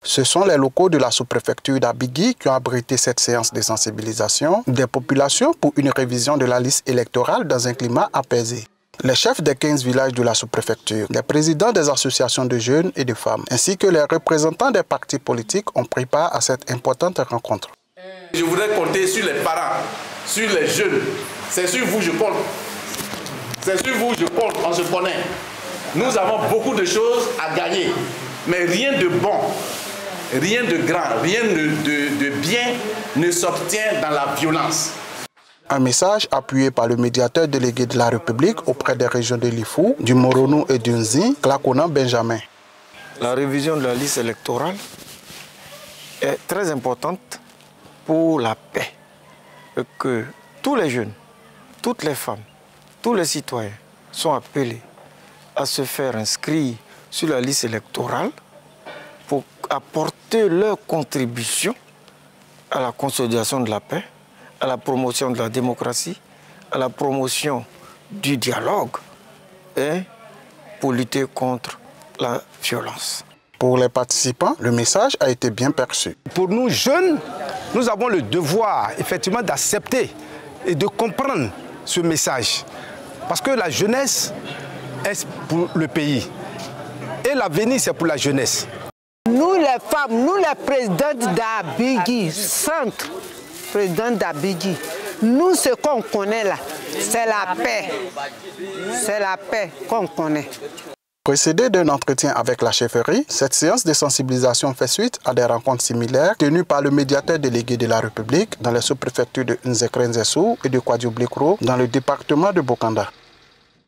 Ce sont les locaux de la sous-préfecture d'Abigui qui ont abrité cette séance de sensibilisation des populations pour une révision de la liste électorale dans un climat apaisé. Les chefs des 15 villages de la sous-préfecture, les présidents des associations de jeunes et de femmes, ainsi que les représentants des partis politiques ont pris part à cette importante rencontre. Je voudrais compter sur les parents, sur les jeunes. C'est sur vous que je compte. C'est sur vous que je compte, on se connaît. Nous avons beaucoup de choses à gagner, mais rien de bon, rien de grand, rien de bien ne s'obtient dans la violence. Un message appuyé par le médiateur délégué de la République auprès des régions de Lifou, du Moronou et du Nzi, Claconan Benjamin. La révision de la liste électorale est très importante pour la paix. Et que tous les jeunes, toutes les femmes, tous les citoyens sont appelés à se faire inscrire sur la liste électorale pour apporter leur contribution à la consolidation de la paix, à la promotion de la démocratie, à la promotion du dialogue et pour lutter contre la violence. Pour les participants, le message a été bien perçu. Pour nous jeunes, nous avons le devoir effectivement d'accepter et de comprendre ce message. Parce que la jeunesse est pour le pays et l'avenir c'est pour la jeunesse. Nous les femmes, nous les présidentes d'Abigui, centre président d'Abigui, nous ce qu'on connaît là, c'est la paix. C'est la paix qu'on connaît. Précédée d'un entretien avec la chefferie, cette séance de sensibilisation fait suite à des rencontres similaires tenues par le médiateur délégué de la République dans les sous-préfectures de Nzekre Nzessou et de Kwadioblekro dans le département de Bokanda.